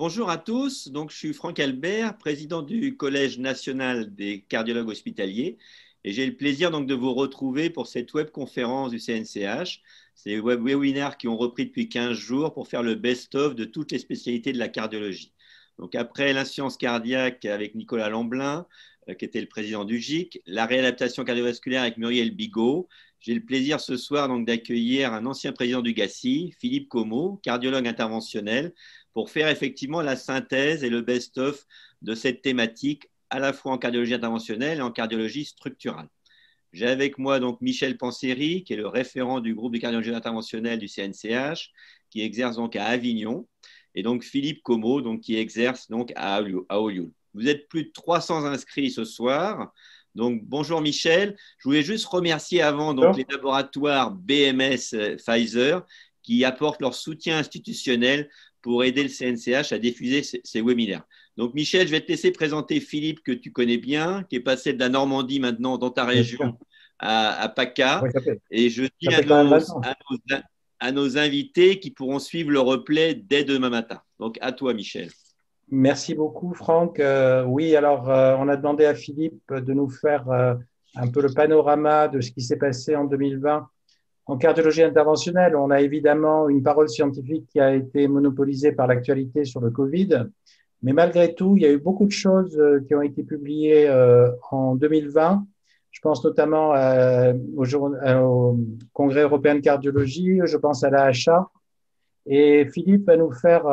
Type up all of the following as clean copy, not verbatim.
Bonjour à tous. Donc, je suis Franck Albert, président du Collège national des cardiologues hospitaliers. Et j'ai le plaisir donc de vous retrouver pour cette webconférence du CNCH. C'est des webinaires qui ont repris depuis 15 jours pour faire le best-of de toutes les spécialités de la cardiologie. Donc, après l'insuffisance cardiaque avec Nicolas Lamblin, qui était le président du GIC, la réadaptation cardiovasculaire avec Muriel Bigot. J'ai le plaisir ce soir donc d'accueillir un ancien président du GACI, Philippe Comot, cardiologue interventionnel, pour faire effectivement la synthèse et le best-of de cette thématique, à la fois en cardiologie interventionnelle et en cardiologie structurale. J'ai avec moi donc Michel Panseri, qui est le référent du groupe de cardiologie interventionnelle du CNCH, qui exerce donc à Avignon, et donc Philippe Comot, donc, qui exerce donc à Olioul. Vous êtes plus de 300 inscrits ce soir. Donc, bonjour Michel. Je voulais juste remercier avant donc, les laboratoires BMS Pfizer qui apportent leur soutien institutionnel pour aider le CNCH à diffuser ces webinaires. Donc, Michel, je vais te laisser présenter Philippe, que tu connais bien, qui est passé de la Normandie maintenant dans ta région à PACA. Oui, et je dis à nos invités qui pourront suivre le replay dès demain matin. Donc, à toi, Michel. Merci beaucoup, Franck. Oui, alors, on a demandé à Philippe de nous faire un peu le panorama de ce qui s'est passé en 2020 en cardiologie interventionnelle. On a évidemment une parole scientifique qui a été monopolisée par l'actualité sur le Covid. Mais malgré tout, il y a eu beaucoup de choses qui ont été publiées en 2020. Je pense notamment au Congrès européen de cardiologie, je pense à l'AHA. Et Philippe va nous faire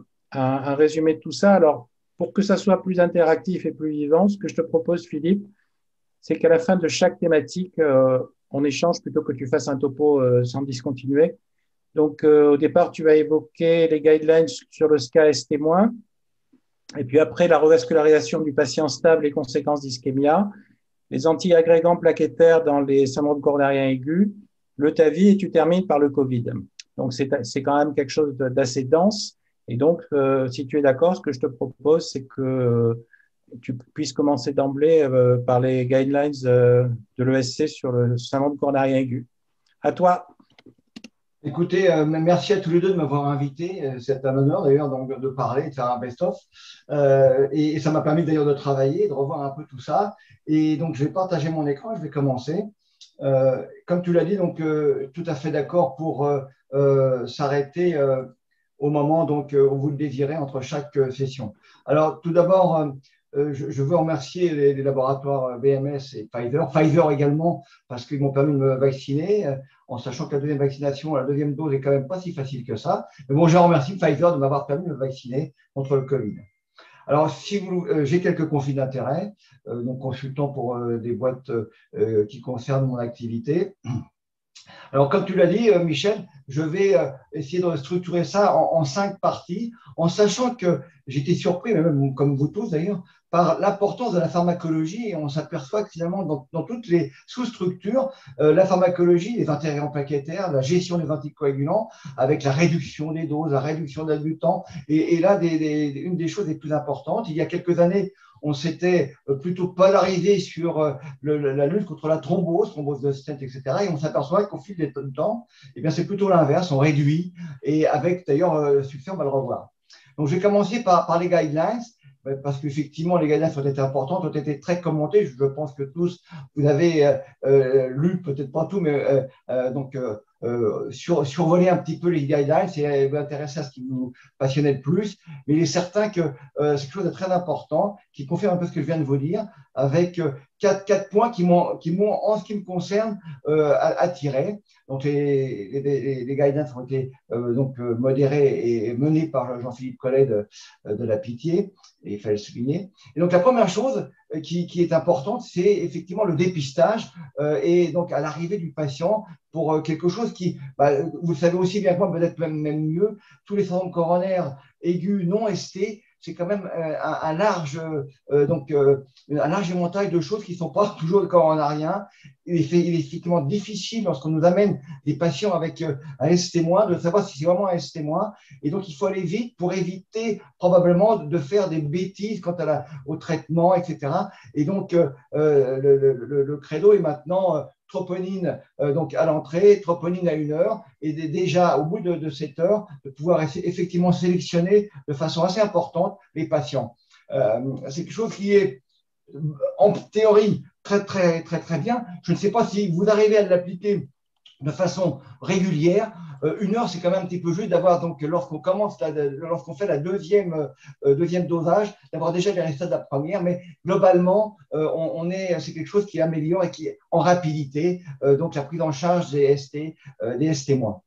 un résumé de tout ça. Alors, pour que ça soit plus interactif et plus vivant, ce que je te propose, Philippe, c'est qu'à la fin de chaque thématique, on échange plutôt que tu fasses un topo sans discontinuer. Donc, au départ, tu vas évoquer les guidelines sur le SCA-S témoin. Et puis après, la revascularisation du patient stable et conséquences d'ischémia, les antiagrégants plaquettaires dans les syndromes coronariens aigus, le TAVI, et tu termines par le Covid. Donc, c'est quand même quelque chose d'assez dense. Et donc, si tu es d'accord, ce que je te propose, c'est que tu puisses commencer d'emblée par les guidelines de l'ESC sur le syndrome coronarien aigu. À toi. Écoutez, merci à tous les deux de m'avoir invité. C'est un honneur d'ailleurs de parler, de faire un best-of. Et ça m'a permis d'ailleurs de travailler, de revoir un peu tout ça. Et donc, je vais partager mon écran, je vais commencer. Comme tu l'as dit, donc tout à fait d'accord pour s'arrêter au moment donc, où vous le désirez entre chaque session. Alors, tout d'abord, je veux remercier les laboratoires BMS et Pfizer également, parce qu'ils m'ont permis de me vacciner, en sachant que la deuxième vaccination, la deuxième dose est quand même pas si facile que ça. Mais bon, je remercie Pfizer de m'avoir permis de me vacciner contre le Covid. Alors, si j'ai quelques conflits d'intérêts, donc consultant pour des boîtes qui concernent mon activité. Alors, comme tu l'as dit, Michel, je vais essayer de structurer ça en 5 parties, en sachant que j'étais surpris, même comme vous tous d'ailleurs, par l'importance de la pharmacologie. Et on s'aperçoit que finalement, dans toutes les sous-structures, la pharmacologie, les antiagrégants plaquettaires, la gestion des anticoagulants, avec la réduction des doses, la réduction du temps, et là, une des choses les plus importantes. Il y a quelques années, on s'était plutôt polarisé sur la lutte contre la thrombose de stent, etc. Et on s'aperçoit qu'au fil du temps, eh bien, c'est plutôt l'inverse, on réduit, et avec d'ailleurs succès, on va le revoir. Donc, je vais commencer par les guidelines, parce qu'effectivement, les guidelines ont été importantes, ont été très commentées. Je pense que tous, vous avez lu, peut-être pas tout, mais survoler un petit peu les guidelines et vous intéresser à ce qui vous passionnait le plus. Mais il est certain que c'est quelque chose de très important qui confirme un peu ce que je viens de vous dire, avec quatre points qui m'ont, en ce qui me concerne, attiré. Donc, les guidelines ont été modérés et menés par Jean-Philippe Collet de la Pitié, et il fallait le souligner. Et donc, la première chose qui est importante, c'est effectivement le dépistage et donc à l'arrivée du patient pour quelque chose qui, vous le savez aussi bien que moi, peut-être même mieux, tous les syndromes coronaires aigus non ST, c'est quand même un large éventail de choses qui ne sont pas toujours coronariens. Il est effectivement difficile lorsqu'on nous amène des patients avec un ST-, de savoir si c'est vraiment un ST-. Et donc, il faut aller vite pour éviter probablement de faire des bêtises quant au traitement, etc. Et donc, le credo est maintenant troponine donc à l'entrée, troponine à 1 heure, et déjà au bout de 7 heures, de pouvoir effectivement sélectionner de façon assez importante les patients. C'est quelque chose qui est en théorie très bien. Je ne sais pas si vous arrivez à l'appliquer de façon régulière. 1 heure, c'est quand même un petit peu juste d'avoir, donc, lorsqu'on fait la deuxième dosage, d'avoir déjà les résultats de la première, mais globalement, c'est quelque chose qui améliore et qui est en rapidité, donc la prise en charge des ST-.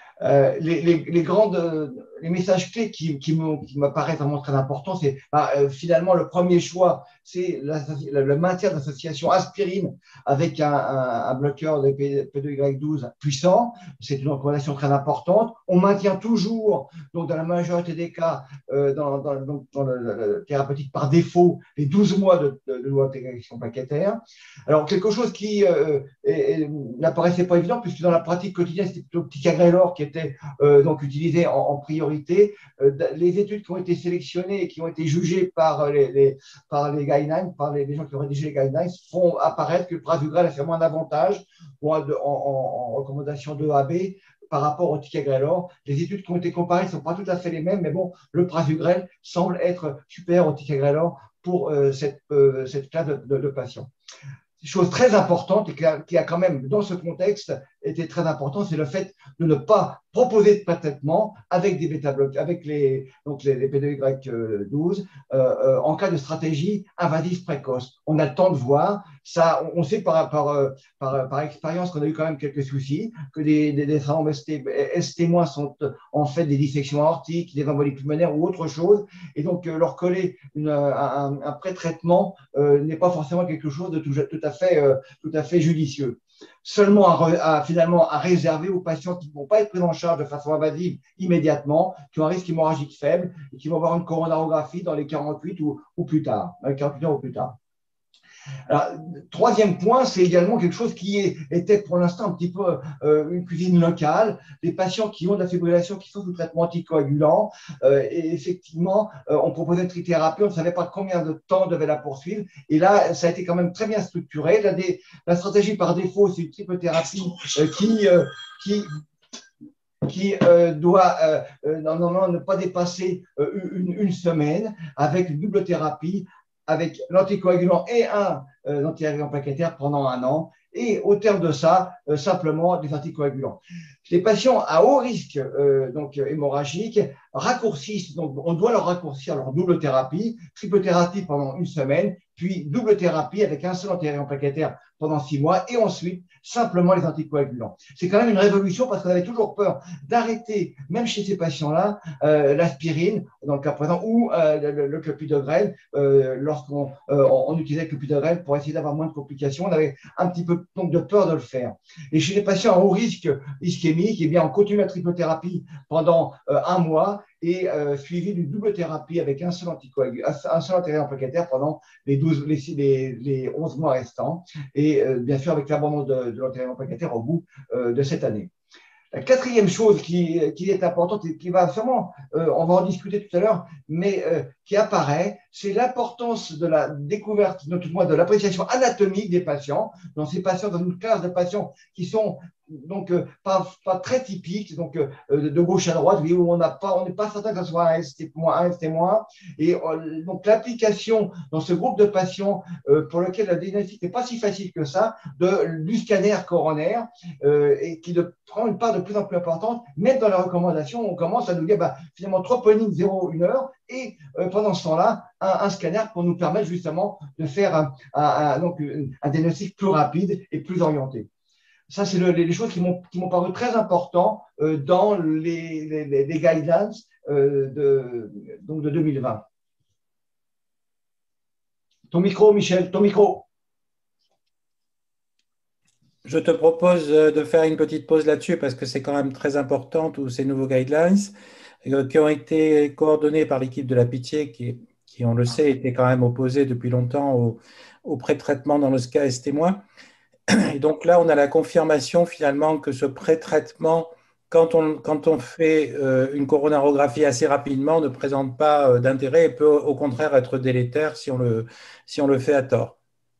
Les messages clés qui m'apparaissent vraiment très importants, c'est finalement le premier choix, c'est le maintien d'association aspirine avec un bloqueur de P2Y12 puissant. C'est une recommandation très importante. On maintient toujours, donc dans la majorité des cas, dans le thérapeutique par défaut, les 12 mois de l'intégration plaquettaire. Alors, quelque chose qui n'apparaissait pas évident, puisque dans la pratique quotidienne, c'était plutôt ticagrelor qui était donc utilisé en priorité. Les études qui ont été sélectionnées et qui ont été jugées par les guidelines, par les gens qui ont rédigé les guidelines, font apparaître que le prasugrel a vraiment un avantage en recommandation 2AB par rapport au ticagrelor. Les études qui ont été comparées ne sont pas tout à fait les mêmes, mais bon, le prasugrel semble être supérieur au ticagrelor pour cette classe de patients. Chose très importante et qui a quand même, dans ce contexte, été très important, c'est le fait de ne pas proposer de traitement avec des bêta-bloquants, avec les P2Y12 en cas de stratégie invasive précoce. On a le temps de voir. Ça, on sait par expérience qu'on a eu quand même quelques soucis, que des traumes ST- sont en fait des dissections aortiques, des embolies pulmonaires ou autre chose. Et donc, leur coller un pré-traitement n'est pas forcément quelque chose de tout à fait judicieux. Seulement finalement à réserver aux patients qui ne vont pas être pris en charge de façon invasive immédiatement, qui ont un risque hémorragique faible et qui vont avoir une coronarographie dans les 48 ou plus tard, 48 heures ou plus tard. Alors, troisième point, c'est également quelque chose qui était pour l'instant un petit peu une cuisine locale. Les patients qui ont de la fibrillation, qui sont sous traitement anticoagulant, et effectivement, on proposait une trithérapie, on ne savait pas combien de temps on devait la poursuivre. Et là, ça a été quand même très bien structuré. La stratégie par défaut, c'est une tripothérapie qui doit normalement ne pas dépasser une semaine avec une double thérapie, avec l'anticoagulant et un antiagrégat plaquettaire pendant 1 an. Et au terme de ça, simplement des anticoagulants. Les patients à haut risque donc hémorragique raccourcissent, donc on doit leur raccourcir leur double thérapie, triple thérapie pendant 1 semaine, puis double thérapie avec un seul antiagrégat plaquettaire pendant 6 mois, et ensuite simplement les anticoagulants. C'est quand même une révolution parce qu'on avait toujours peur d'arrêter, même chez ces patients-là, l'aspirine, dans le cas présent, ou le clopidogrel, lorsqu'on utilisait le clopidogrel pour essayer d'avoir moins de complications. On avait un petit peu donc de peur de le faire. Et chez les patients à haut risque ischémique, eh bien, on continue la tripothérapie pendant 1 mois et suivi d'une double thérapie avec un seul antiagrégat plaquettaire pendant les 11 mois restants, et bien sûr avec l'abandon de l'antiagrégat plaquettaire au bout de cette année. La quatrième chose qui est importante et qui va sûrement, on va en discuter tout à l'heure, mais qui apparaît, c'est l'importance de la découverte, notamment de l'appréciation anatomique des patients. Dans ces patients, dans une classe de patients qui sont donc pas très typiques, donc de gauche à droite, où on n'est pas certain que ce soit un ST-, et donc l'application dans ce groupe de patients pour lequel la diagnostic n'est pas si facile que ça, du scanner coronaire, et qui prend une part de plus en plus importante. Même dans les recommandations, on commence à nous dire finalement troponine 0,1 heure, et pendant ce temps-là, un scanner pour nous permettre justement de faire un diagnostic plus rapide et plus orienté. Ça, c'est les choses qui m'ont paru très importantes dans les guidelines de 2020. Ton micro, Michel, ton micro. Je te propose de faire une petite pause là-dessus parce que c'est quand même très important, tous ces nouveaux guidelines qui ont été coordonnés par l'équipe de la Pitié qui, on le sait, était quand même opposée depuis longtemps au pré-traitement dans le cas ST-. Et donc là, on a la confirmation finalement que ce pré-traitement, quand on fait une coronarographie assez rapidement, ne présente pas d'intérêt et peut au contraire être délétère si on le fait à tort.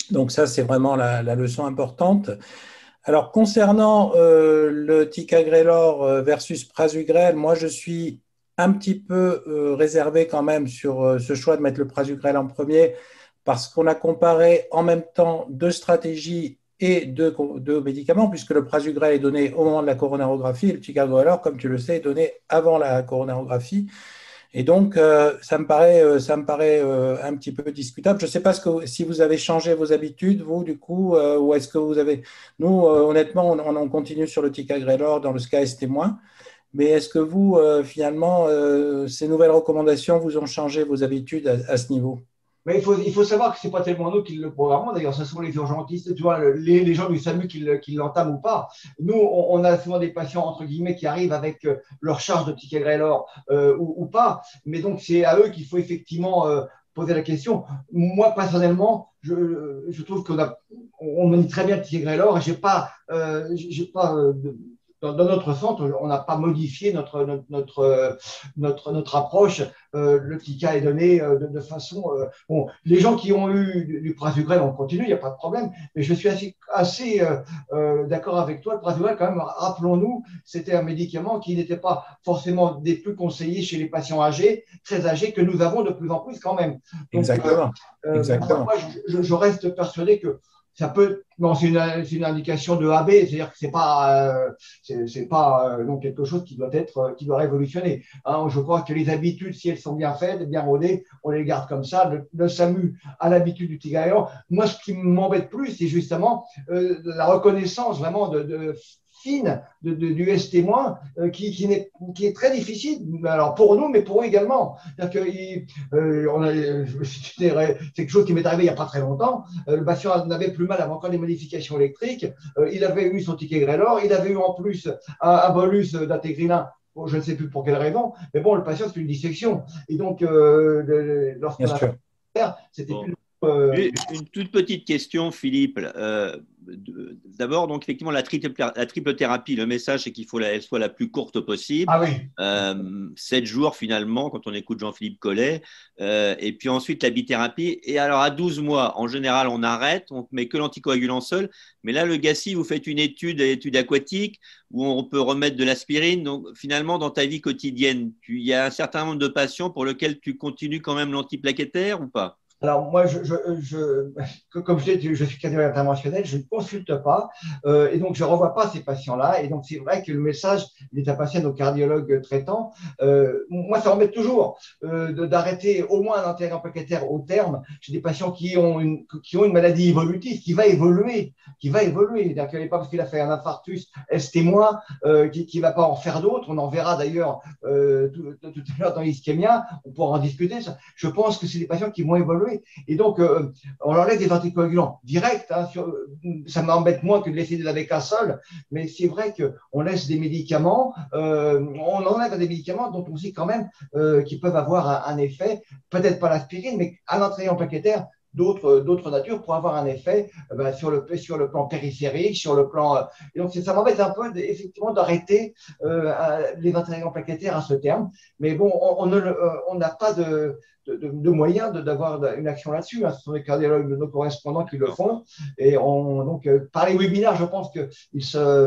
Donc ça, c'est vraiment la leçon importante. Alors, concernant le ticagrelor versus prasugrel, moi, je suis un petit peu réservé quand même sur ce choix de mettre le prasugrel en premier parce qu'on a comparé en même temps deux stratégies et deux médicaments, puisque le prasugrel est donné au moment de la coronarographie et le ticagrelor, comme tu le sais, est donné avant la coronarographie. Et donc, ça me paraît un petit peu discutable. Je ne sais pas si vous avez changé vos habitudes, vous, du coup, ou est-ce que vous avez… Nous, honnêtement, on continue sur le ticagrelor dans le SKS témoin. Mais est-ce que vous, finalement, ces nouvelles recommandations vous ont changé vos habitudes à ce niveau? Mais il faut savoir que ce n'est pas tellement nous qui le programmons, d'ailleurs, ce sont les urgentistes, tu vois, les gens du SAMU qui l'entament ou pas. Nous, on a souvent des patients, entre guillemets, qui arrivent avec leur charge de ticagrelor ou pas, mais donc c'est à eux qu'il faut effectivement poser la question. Moi, personnellement, je trouve on manie très bien le ticagrelor et j'ai pas dans notre centre, on n'a pas modifié notre approche. Le TICA est donné de façon. Bon, les gens qui ont eu du prasugrel, on continue, il n'y a pas de problème. Mais je suis assez d'accord avec toi. Le prasugrel, quand même, rappelons-nous, c'était un médicament qui n'était pas forcément des plus conseillés chez les patients âgés, très âgés, que nous avons de plus en plus quand même. Donc, exactement. Exactement. Moi, je reste persuadé que ça peut. Non, c'est une indication de AB, c'est-à-dire que c'est pas donc quelque chose qui doit révolutionner. Hein, je crois que les habitudes, si elles sont bien faites, bien rodées, on les garde comme ça. Le SAMU a l'habitude du ticagrelor. Moi, ce qui m'embête plus, c'est justement la reconnaissance vraiment fine du S-témoin qui est très difficile, alors pour nous, mais pour eux également. C'est quelque chose qui m'est arrivé il n'y a pas très longtemps. Le patient n'avait plus mal avant encore des modifications électriques. Il avait eu son ticagrelor, il avait eu en plus un bolus d'intégrinin. Bon, je ne sais plus pour quelle raison, mais bon, le patient, c'est une dissection. Et donc, lorsqu'on a fait, c'était plus. Une toute petite question, Philippe. D'abord, donc effectivement, la triple thérapie, le message, c'est qu'il faut qu'elle soit la plus courte possible. Ah oui. 7 jours, finalement, quand on écoute Jean-Philippe Collet. Et puis ensuite, la bithérapie. Et alors, à 12 mois, en général, on arrête, on ne met que l'anticoagulant seul. Mais là, le GACI, vous faites une étude aquatique où on peut remettre de l'aspirine. Donc, finalement, dans ta vie quotidienne, il y a un certain nombre de patients pour lesquels tu continues quand même l'antiplaquettaire ou pas? Alors, moi, comme je dis, je suis cardiologue interventionnel, je ne consulte pas et donc je ne revois pas ces patients-là. Et donc, c'est vrai que le message, il est à passer à nos cardiologues traitants. Moi, ça m'embête toujours d'arrêter au moins un anticoagulant plaquettaire au terme chez des patients qui ont une maladie évolutive qui va évoluer. C'est-à-dire qu'il n'est pas parce qu'il a fait un infarctus ST-, qui ne va pas en faire d'autres. On en verra d'ailleurs tout à l'heure dans l'ischémia. On pourra en discuter. Je pense que c'est des patients qui vont évoluer. Et donc, on enlève des anticoagulants directs. Hein, ça m'embête moins que de laisser des AVK seuls, mais c'est vrai qu'on laisse des médicaments, on enlève des médicaments dont on sait quand même qu'ils peuvent avoir un effet, peut-être pas l'aspirine, mais à l'entraînement plaquettaire, d'autres natures pour avoir un effet sur le plan périphérique, sur le plan. Et donc, ça m'embête un peu effectivement d'arrêter les antéréons plaquettaires à ce terme. Mais bon, on n'a pas de moyens d'avoir une action là-dessus. Hein. Ce sont les cardiologues de nos correspondants qui le font. Et donc, par les webinaires, je pense qu'ils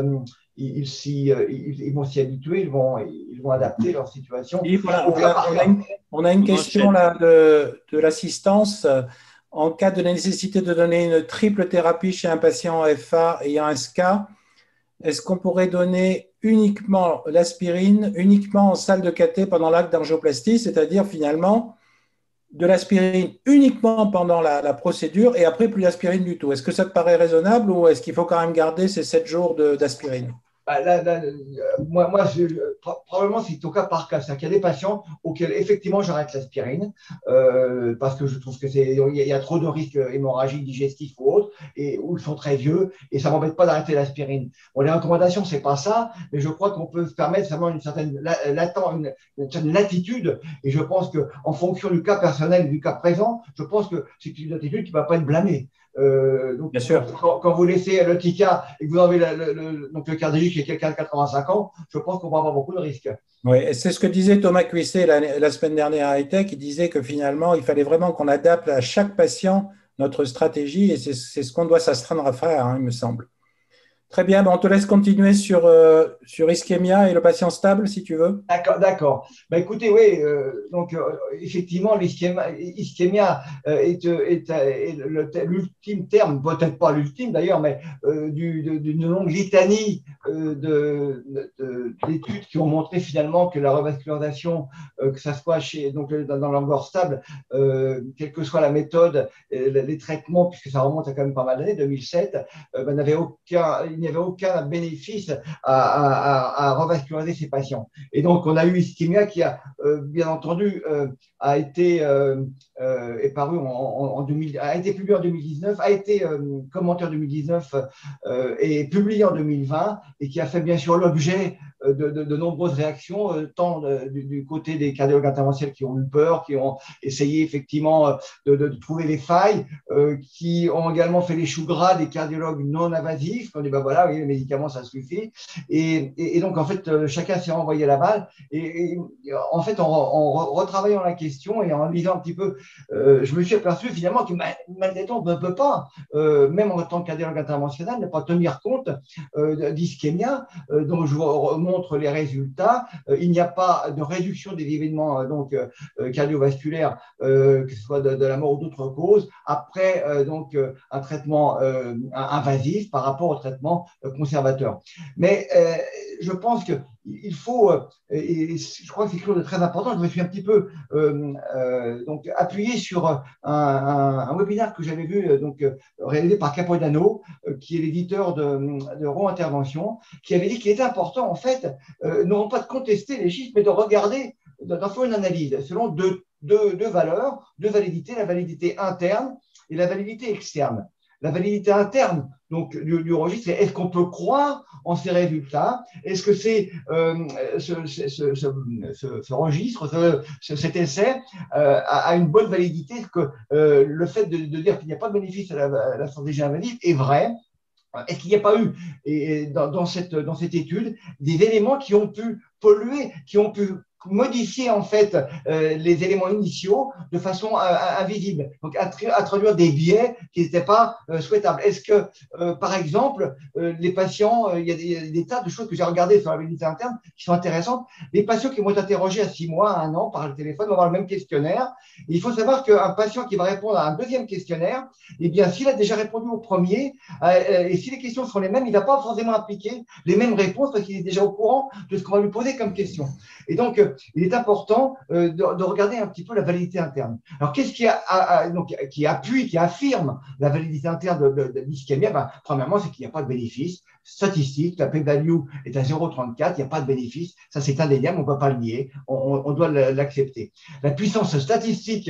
vont s'y habituer, ils vont adapter leur situation. On a une question là de l'assistance. En cas de nécessité de donner une triple thérapie chez un patient FA ayant un SCA, est-ce qu'on pourrait donner uniquement l'aspirine, uniquement en salle de cathé pendant l'acte d'angioplastie, c'est-à-dire finalement de l'aspirine uniquement pendant la procédure et après plus d'aspirine du tout? Est-ce que ça te paraît raisonnable ou est-ce qu'il faut quand même garder ces 7 jours d'aspirine? Moi, probablement, c'est au cas par cas. C'est-à-dire qu'il y a des patients auxquels, effectivement, j'arrête l'aspirine parce que je trouve qu'il y a trop de risques hémorragiques digestifs ou autres, et où ils sont très vieux, et ça ne m'embête pas d'arrêter l'aspirine. Bon, les recommandations, ce n'est pas ça, mais je crois qu'on peut se permettre vraiment une certaine latitude, et je pense qu'en fonction du cas personnel et du cas présent, je pense que c'est une latitude qui ne va pas être blâmée. Donc, bien sûr. Quand vous laissez le TICA et que vous avez le cardiologue qui est quelqu'un de 85 ans, je pense qu'on va avoir beaucoup de risques. Oui, c'est ce que disait Thomas Cuisset la semaine dernière à ETEC. Il disait que finalement, il fallait vraiment qu'on adapte à chaque patient notre stratégie et c'est ce qu'on doit s'astreindre à faire, hein, il me semble. Très bien, ben, on te laisse continuer sur ischémia et le patient stable, si tu veux. D'accord, d'accord. Bah, écoutez, oui, effectivement, l'ischémia est l'ultime terme, peut-être pas l'ultime d'ailleurs, mais d'une longue litanie d'études qui ont montré finalement que la revascularisation, que ça soit dans l'angor stable, quelle que soit la méthode, les traitements, puisque ça remonte à quand même pas mal d'années, 2007, il n'y avait aucun bénéfice à revasculariser ces patients. Et donc, on a eu ischémia qui a, bien entendu, a été est paru en 2000, a été publié en 2019, a été commenté en 2019 et publié en 2020 et qui a fait bien sûr l'objet de nombreuses réactions, tant du côté des cardiologues interventionnels qui ont eu peur, qui ont essayé effectivement de trouver des failles, qui ont également fait les choux gras des cardiologues non invasifs, qui ont dit ben voilà, oui, les médicaments ça suffit. Et donc en fait, chacun s'est renvoyé la balle. Et en fait, en retravaillant la question et en lisant un petit peu, je me suis aperçu finalement que malgré tout, on ne peut pas, même en tant que cardiologue interventionnel, ne pas tenir compte d'ischémia, dont je vous montre les résultats. Il n'y a pas de réduction des événements cardiovasculaires, que ce soit de la mort ou d'autres causes, après un traitement invasif par rapport au traitement conservateur. Mais je pense qu'il faut, et je crois que c'est quelque chose de très important, je me suis un petit peu appuyé sur un webinaire que j'avais vu réalisé par Capodanno, qui est l'éditeur de Raw Intervention, qui avait dit qu'il était important, en fait, non pas de contester les chiffres, mais de regarder, d'en faire une analyse selon deux valeurs, deux validités, la validité interne et la validité externe. La validité interne donc, du registre, c'est est-ce qu'on peut croire en ces résultats? Est-ce que ce registre, cet essai a une bonne validité? Est-ce que le fait de dire qu'il n'y a pas de bénéfice à la stratégie invasive est vrai? Est-ce qu'il n'y a pas eu dans cette étude des éléments qui ont pu polluer, qui ont pu modifier en fait les éléments initiaux de façon invisible, donc introduire des biais qui n'étaient pas souhaitables. Est-ce que, par exemple, les patients, il y a des tas de choses que j'ai regardées sur la validité interne qui sont intéressantes. Les patients qui vont être interrogés à 6 mois, à 1 an par le téléphone vont avoir le même questionnaire. Et il faut savoir qu'un patient qui va répondre à un deuxième questionnaire, eh bien, s'il a déjà répondu au premier, et si les questions sont les mêmes, il ne va pas forcément appliquer les mêmes réponses parce qu'il est déjà au courant de ce qu'on va lui poser comme question. Et donc, il est important de regarder un petit peu la validité interne. Alors, qu'est-ce qui appuie, qui affirme la validité interne de l'ischémia? Premièrement, c'est qu'il n'y a pas de bénéfice statistique. La p-value est à 0,34, il n'y a pas de bénéfice. Ça, c'est indéniable, on ne peut pas le nier, on doit l'accepter. La puissance statistique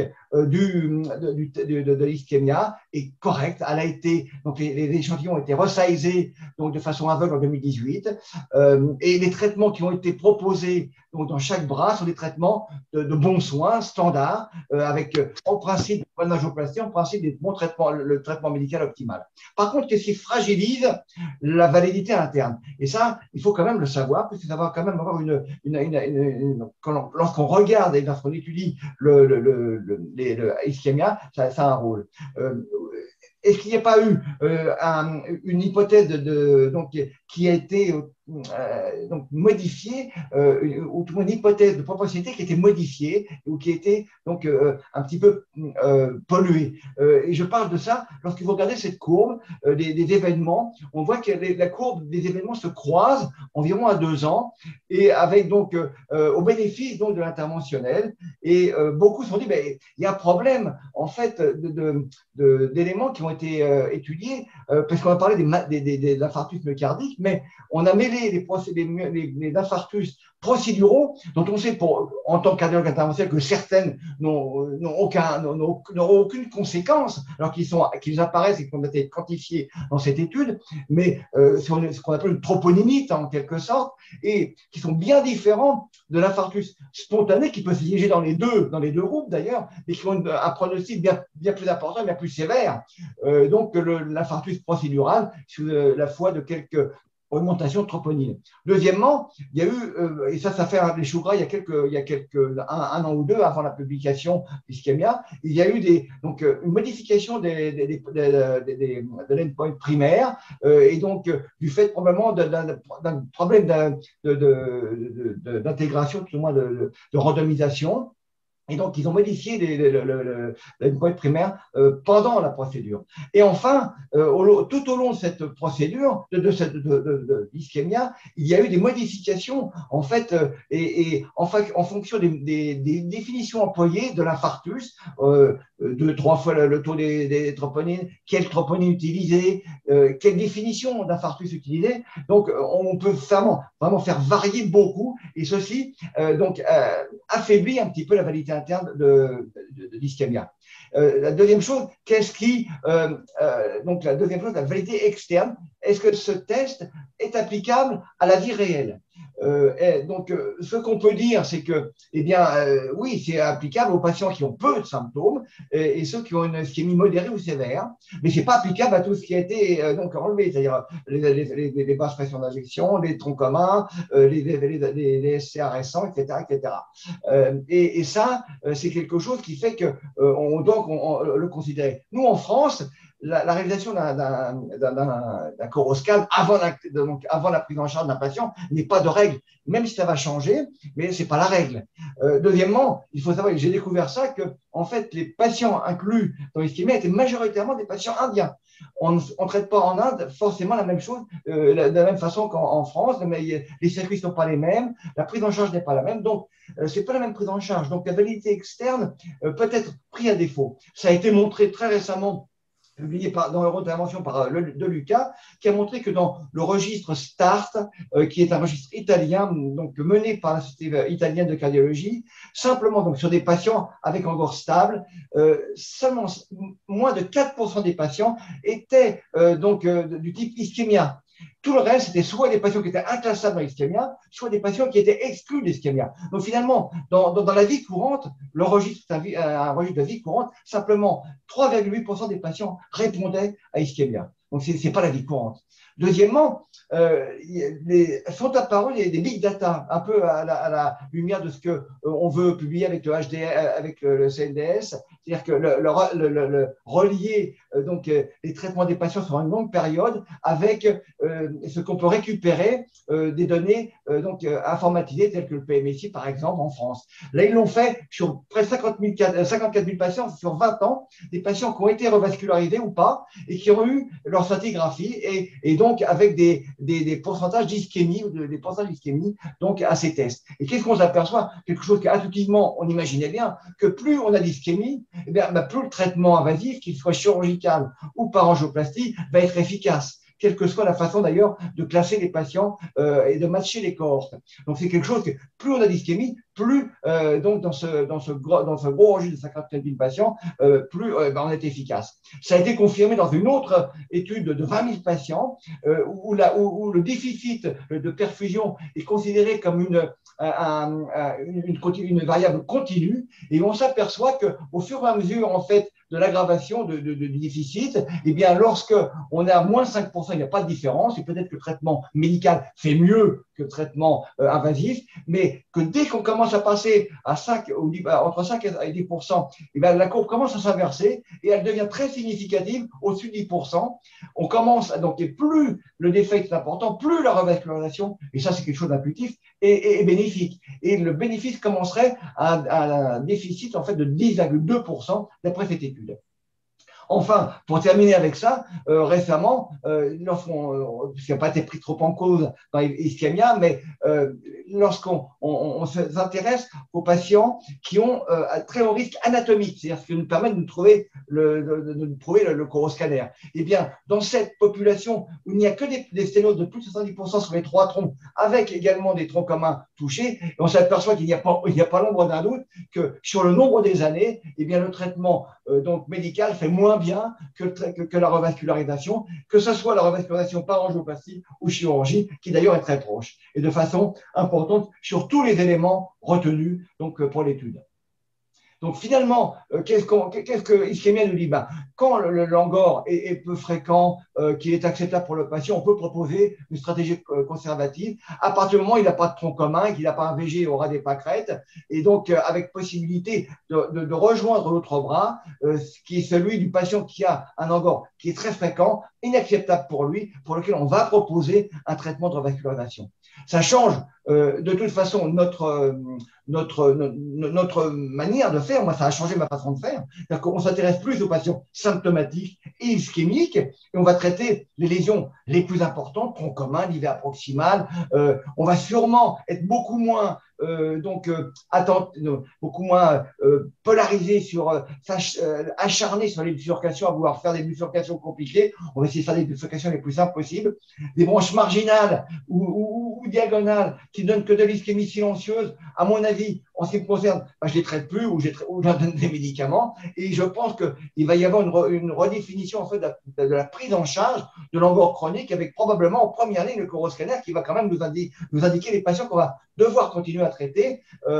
de l'ischémia est correcte. Elle a été, donc les échantillons ont été resizés donc de façon aveugle en 2018, et les traitements qui ont été proposés donc dans chaque bras sont des traitements de bons soins standards, avec en principe de angioplastie, en principe des bons traitements, le traitement médical optimal. Par contre, qu'est-ce qui fragilise la validité interne? Et ça, il faut quand même le savoir, puisque ça va quand même avoir lorsqu'on regarde et lorsqu'on étudie l'ischémia, ça a un rôle. Est-ce qu'il n'y a pas eu une hypothèse qui a été modifiée, ou tout le monde une hypothèse de proportionnalité qui a été modifiée ou qui a été donc un petit peu polluée? Et je parle de ça lorsque vous regardez cette courbe des événements, on voit que la courbe des événements se croise environ à 2 ans, et avec donc au bénéfice donc de l'interventionnel. Et beaucoup se sont dit, il y a un problème en fait d'éléments qui ont été étudiés, parce qu'on a parlé des infarctus myocardiques, mais on a mêlé les infarctus procéduraux, dont on sait en tant que cardiologue interventionnel que certaines n'auront aucune conséquence, alors qu'ils apparaissent et qu'ils ont été quantifiés dans cette étude, mais ce qu'on appelle une troponymite en quelque sorte, et qui sont bien différents de l'infarctus spontané qui peut se siéger dans les deux groupes d'ailleurs, mais qui ont un pronostic bien plus important et bien plus sévère. Donc l'infarctus procédural, sous la foi de quelques augmentation de troponine. Deuxièmement, il y a eu, et ça fait des choux gras, il y a un an ou deux avant la publication d'Ischemia, il y a eu donc, une modification de l'endpoint primaire, et donc du fait probablement d'un problème d'intégration, tout au moins de randomisation. Et donc, ils ont modifié l'endpoint primaire pendant la procédure. Et enfin, tout au long de cette procédure, d'ischémia, il y a eu des modifications, en fait, en fonction des définitions employées de l'infarctus, 2-3 fois le taux des troponines, quelle troponine utiliser, quelle définition d'infarctus utiliser. Donc, on peut vraiment faire varier beaucoup, et ceci affaiblit un petit peu la validité interne de l'ischémia. La deuxième chose, la deuxième chose, la validité externe. Est-ce que ce test est applicable à la vie réelle? Ce qu'on peut dire, c'est que, oui, c'est applicable aux patients qui ont peu de symptômes et ceux qui ont une ischémie modérée ou sévère, mais c'est pas applicable à tout ce qui a été enlevé, c'est-à-dire les basses pressions d'injection, les troncs communs, les SCA récents, etc., etc. Et ça, c'est quelque chose qui fait que on doit le considérer. Nous, en France, la réalisation d'un coroscan avant la prise en charge d'un patient n'est pas de règle, même si ça va changer, mais ce n'est pas la règle. Deuxièmement, il faut savoir que j'ai découvert ça, que en fait, les patients inclus dans l'ischémie étaient majoritairement des patients indiens. On ne traite pas en Inde forcément la même chose, de la même façon qu'en France, mais les circuits ne sont pas les mêmes, la prise en charge n'est pas la même, donc ce n'est pas la même prise en charge. Donc la validité externe peut être prise à défaut. Ça a été montré très récemment, publié dans l'intervention de Lucas, qui a montré que dans le registre START, qui est un registre italien, donc mené par la Société italienne de cardiologie, simplement donc sur des patients avec angor stable, seulement moins de 4% des patients étaient du type ischémia. Tout le reste, c'était soit des patients qui étaient inclassables dans l'ischémia, soit des patients qui étaient exclus de l'ischémia. Donc finalement, dans la vie courante, le registre est un registre de vie courante, simplement 3,8% des patients répondaient à ischémia. Donc ce n'est pas la vie courante. Deuxièmement, sont apparus des big data, un peu à la lumière de ce qu'on veut publier avec le CNDS, c'est-à-dire que relier les traitements des patients sur une longue période avec ce qu'on peut récupérer des données informatisées telles que le PMSI par exemple en France. Là, ils l'ont fait sur près de 54 000 patients sur 20 ans, des patients qui ont été revascularisés ou pas et qui ont eu leur scintigraphie et donc avec des pourcentages d'ischémie ou des pourcentages d'ischémie donc à ces tests. Et qu'est-ce qu'on s'aperçoit? Quelque chose qu'intuitivement on imaginait bien, que plus on a d'ischémie, plus le traitement invasif, qu'il soit chirurgical ou par angioplastie, va être efficace, quelle que soit la façon d'ailleurs de classer les patients et de matcher les cohortes. Donc c'est quelque chose que plus on a d'ischémie, plus dans ce gros registre de 54 000 patients, plus on est efficace. Ça a été confirmé dans une autre étude de 20 000 patients où le déficit de perfusion est considéré comme une variable continue, et on s'aperçoit qu'au fur et à mesure en fait de l'aggravation du déficit, eh bien lorsque on est à moins 5%, il n'y a pas de différence, et peut-être que le traitement médical fait mieux que le traitement invasif, mais que dès qu'on commence à passer à entre 5 et 10%, eh bien, la courbe commence à s'inverser et elle devient très significative au-dessus de 10%. On commence donc, et plus le défect est important, plus la revascularisation, et ça c'est quelque chose d'intuitif, est bénéfique. Et le bénéfice commencerait à un déficit en fait de 10,2% d'après cette étude. Enfin, pour terminer avec ça, récemment, puisqu'il n'a pas été pris trop en cause dans l'ischémia, mais lorsqu'on s'intéresse aux patients qui ont un très haut risque anatomique, c'est-à-dire ce qui nous permet de nous trouver le coroscanner, eh bien, dans cette population où il n'y a que des sténoses de plus de 70% sur les 3 troncs, avec également des troncs communs touchés, on s'aperçoit qu'il n'y a pas l'ombre d'un doute que sur le nombre des années, eh bien, le traitement médical fait moins bien que la revascularisation, que ce soit la revascularisation par angioplastie ou chirurgie, qui d'ailleurs est très proche, et de façon importante sur tous les éléments retenus pour l'étude. Donc finalement, qu'est-ce que Ischémia nous dit? Ben, quand le Langor est peu fréquent, qu'il est acceptable pour le patient, on peut proposer une stratégie conservative à partir du moment où il n'a pas de tronc commun, qu'il n'a pas un VG au ras des pâquerettes, et donc avec possibilité de rejoindre l'autre bras, qui est celui du patient qui a un Langor qui est très fréquent, inacceptable pour lui, pour lequel on va proposer un traitement de revascularisation. Ça change de toute façon notre manière de faire. Moi, ça a changé ma façon de faire. C'est-à-dire qu'on s'intéresse plus aux patients symptomatiques et ischémiques et on va traiter les lésions les plus importantes, tronc commun, l'IVA proximal. On va sûrement être beaucoup moins beaucoup moins polarisé acharné sur les bifurcations, à vouloir faire des bifurcations compliquées. On va essayer de faire des bifurcations les plus simples possibles. Des branches marginales ou diagonales qui donnent que de l'ischémie silencieuse, à mon avis, en ce qui me concerne, je ne les traite plus ou j'en donne des médicaments. Et je pense qu'il va y avoir une redéfinition en fait, de la prise en charge de l'angor chronique avec probablement en première ligne le coroscanner qui va quand même nous indiquer les patients qu'on va devoir continuer à traiter,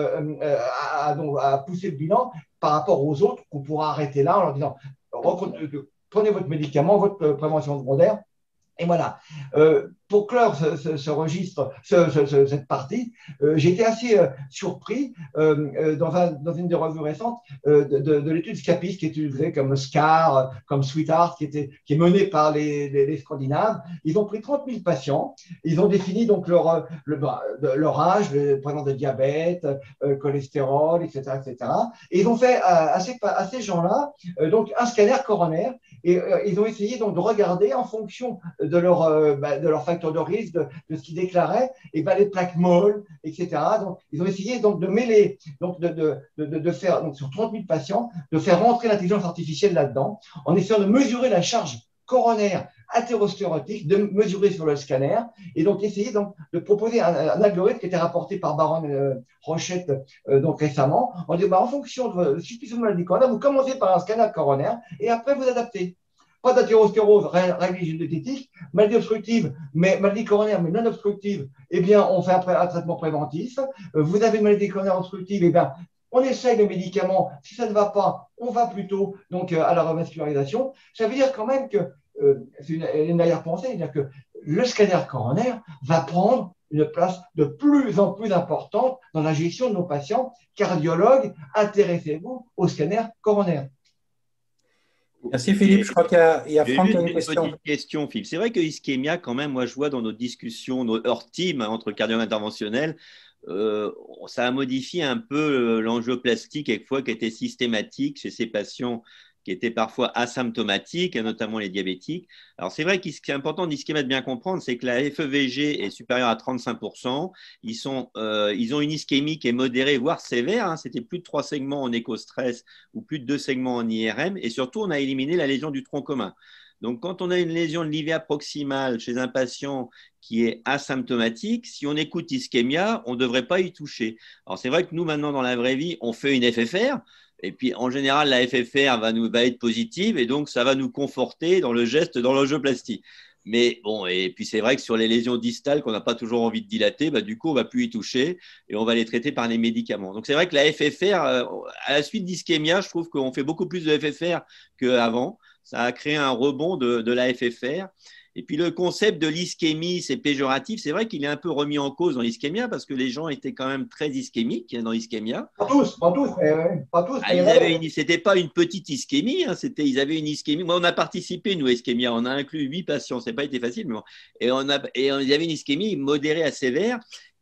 à pousser le bilan par rapport aux autres qu'on pourra arrêter là en leur disant prenez votre médicament, votre prévention secondaire. Et voilà. Pour clore ce registre, cette partie, j'ai été assez surpris dans une des revues récentes de l'étude SCAPIS qui est utilisée comme SCAR, comme Sweetheart, qui est menée par les Scandinaves. Ils ont pris 30 000 patients, ils ont défini donc leur âge, le présence de diabète, cholestérol, etc., etc. Et ils ont fait à ces gens-là donc un scanner coronaire et ils ont essayé donc de regarder en fonction de leur facteur de risque, de ce qu'ils déclaraient, et les plaques molles, etc. Donc, ils ont essayé donc, de mêler, donc, de faire, donc, sur 30 000 patients, de faire rentrer l'intelligence artificielle là-dedans, en essayant de mesurer la charge coronaire athérosclérotique, de mesurer sur le scanner, et donc essayer donc, de proposer un algorithme qui était rapporté par Baron Rochette donc récemment, en disant en fonction de suspicion de maladie coronaire, vous commencez par un scanner coronaire, et après vous adaptez. Pas d'athérosclérose, règle diététique, maladie obstructive, mais maladie coronaire, mais non obstructive, eh bien, on fait un traitement préventif. Vous avez une maladie coronaire obstructive, eh bien, on essaye le médicament. Si ça ne va pas, on va plutôt donc, à la revascularisation. Ça veut dire quand même que, c'est une arrière-pensée, c'est-à-dire que le scanner coronaire va prendre une place de plus en plus importante dans la gestion de nos patients. Cardiologues, intéressez-vous au scanner coronaire. Merci Philippe. Je crois qu'il y a Franck qui a une question. Petite question, Philippe. C'est vrai que ischémia, quand même, moi je vois dans nos discussions, nos hors team entre cardiologues interventionnels, ça a modifié un peu l'angioplastie quelquefois qui était systématique chez ces patients qui étaient parfois asymptomatiques, notamment les diabétiques. Alors, c'est vrai que ce qui est important d'ischémia de bien comprendre, c'est que la FEVG est supérieure à 35%. Ils ont une ischémie qui est modérée, voire sévère. Hein. C'était plus de 3 segments en éco-stress ou plus de 2 segments en IRM. Et surtout, on a éliminé la lésion du tronc commun. Donc, quand on a une lésion de l'IVA proximale chez un patient qui est asymptomatique, si on écoute ischémia, on ne devrait pas y toucher. Alors, c'est vrai que nous, maintenant, dans la vraie vie, on fait une FFR. Et puis, en général, la FFR va être positive et donc, ça va nous conforter dans le geste, dans l'angioplastie. Mais bon, et puis c'est vrai que sur les lésions distales qu'on n'a pas toujours envie de dilater, du coup, on ne va plus y toucher et on va les traiter par les médicaments. Donc, c'est vrai que la FFR, à la suite d'ischémia, je trouve qu'on fait beaucoup plus de FFR qu'avant. Ça a créé un rebond de la FFR. Et puis le concept de l'ischémie, c'est péjoratif. C'est vrai qu'il est un peu remis en cause dans l'ischémia parce que les gens étaient quand même très ischémiques dans l'ischémia. Pas tous. C'était pas une petite ischémie, hein, ils avaient une ischémie. Moi, on a participé, nous, à ischémia. On a inclus 8 patients. Ça n'a pas été facile, mais bon. Et il y avait une ischémie modérée à sévère.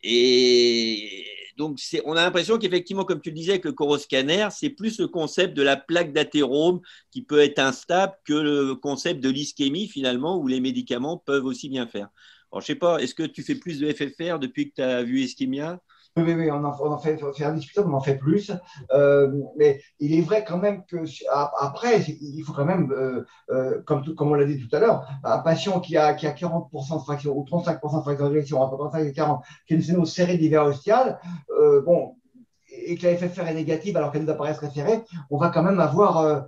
Et donc, on a l'impression qu'effectivement, comme tu le disais, avec le coroscanner, c'est plus le concept de la plaque d'athérome qui peut être instable que le concept de l'ischémie, finalement, où les médicaments peuvent aussi bien faire. Alors, je ne sais pas, est-ce que tu fais plus de FFR depuis que tu as vu ischémia ? Oui, on en fait indiscutable, on en fait plus. Mais il est vrai quand même que après, il faut quand même, comme on l'a dit tout à l'heure, un patient qui a 40% de fraction ou 35% de fraction d'éjection, entre 35 et 40, qui a une sténose serrée d'hiver ostial, et que la FFR est négative alors qu'elle nous apparaît référée, on va quand même avoir,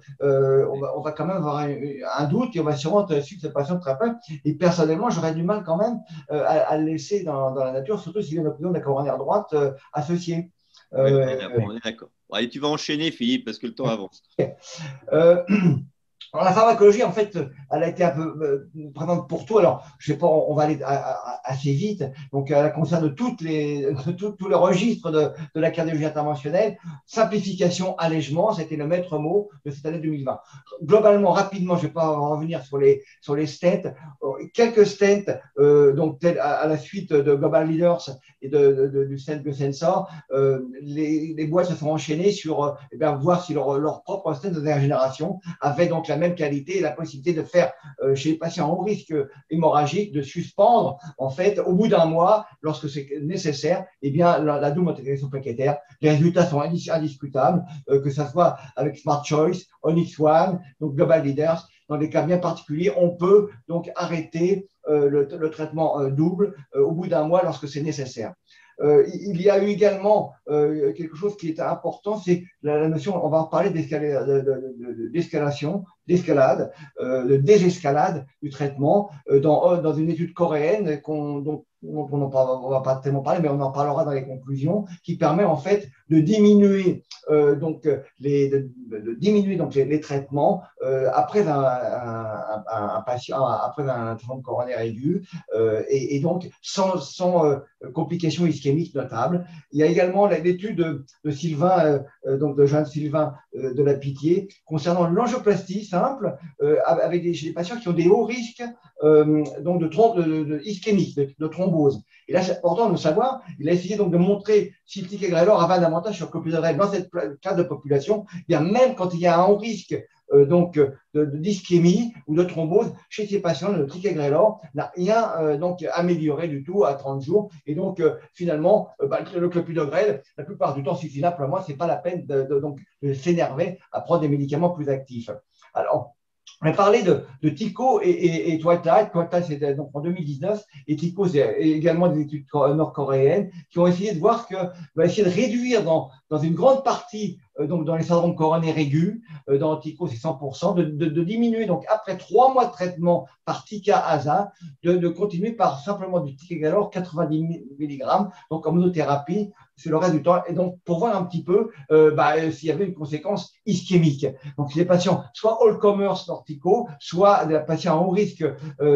un doute et on va sûrement suivre cette patient très peu. Et personnellement, j'aurais du mal quand même à le laisser dans la nature, surtout s'il y a une occlusion de la coronaire droite associée. Oui, on est d'accord. Bon, allez, tu vas enchaîner, Philippe, parce que le temps avance. Euh, Alors, la pharmacologie, en fait, elle a été un peu présente pour tout. Alors, je sais pas, on va aller assez vite. Donc, elle concerne tous les registres de la cardiologie interventionnelle. Simplification, allègement, c'était le maître mot de cette année 2020. Globalement, rapidement, je ne vais pas revenir sur les stents. Quelques stents, donc à la suite de Global Leaders et du stent Biosensor, les boîtes se sont enchaînées sur voir si leur propre stent de dernière génération avait donc la même qualité et la possibilité de faire chez les patients en risque hémorragique, de suspendre en fait au bout d'un mois, lorsque c'est nécessaire, eh bien la double intégration plaquettaire. Les résultats sont indiscutables, que ce soit avec Smart Choice, Onyx One, donc Global Leaders. Dans des cas bien particuliers, on peut donc arrêter le traitement double au bout d'un mois lorsque c'est nécessaire. Il y a eu également quelque chose qui est important, c'est la notion, on va en parler d'escalation, d'escalade, de désescalade du traitement dans une étude coréenne dont on ne va pas tellement parler, mais on en parlera dans les conclusions, qui permet en fait de diminuer les traitements après un patient, après un traitement coronaire aigu, et donc sans complications ischémiques notables. Il y a également l'étude de Sylvain, donc de Jeanne Sylvain de la Pitié, concernant l'angioplastie simple chez des patients qui ont des hauts risques donc ischémiques, de thrombose. Et là, c'est important de le savoir. Il a essayé donc de montrer si le ticagrelor avait un avantage sur clopidogrel dans cette classe de population, bien même quand il y a un haut risque d'ischémie ou de thrombose chez ces patients, le ticagrelor n'a rien amélioré du tout à 30 jours. Et donc, finalement, le clopidogrel, la plupart du temps, suffit simplement. Ce n'est pas la peine de s'énerver à prendre des médicaments plus actifs. Alors, on a parlé de TICO et Twilight. Twilight, c'est donc en 2019, et TICO, c'est également des études nord-coréennes qui ont essayé de voir essayer de réduire dans une grande partie, donc dans les syndromes coronaires aigus, dans TICO, c'est 100%, de diminuer, donc après 3 mois de traitement par TICA-ASA, de continuer par simplement du ticagrelor 90 mg, donc en monothérapie, sur le reste du temps, et donc pour voir un petit peu s'il y avait une conséquence ischémique. Donc, les patients, soit all-comers Nortico, soit des patients en haut risque